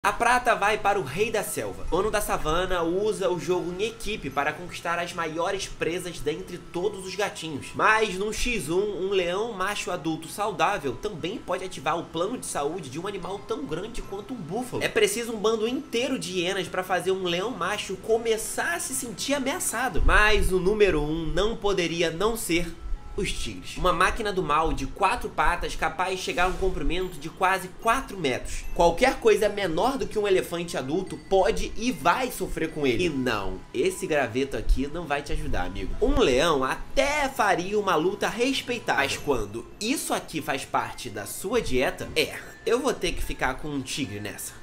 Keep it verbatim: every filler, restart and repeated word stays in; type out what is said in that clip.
A prata vai para o rei da selva. O dono da savana usa o jogo em equipe para conquistar as maiores presas dentre todos os gatinhos. Mas num xis um, um leão macho adulto saudável também pode ativar o plano de saúde de um animal tão grande quanto um búfalo. É preciso um bando inteiro de hienas para fazer um leão macho começar a se sentir ameaçado. Mas o número um não poderia não ser os tigres. Uma máquina do mal de quatro patas capaz de chegar a um comprimento de quase quatro metros. Qualquer coisa menor do que um elefante adulto pode e vai sofrer com ele. E não, esse graveto aqui não vai te ajudar, amigo. Um leão até faria uma luta respeitável, mas quando isso aqui faz parte da sua dieta, é, eu vou ter que ficar com um tigre nessa.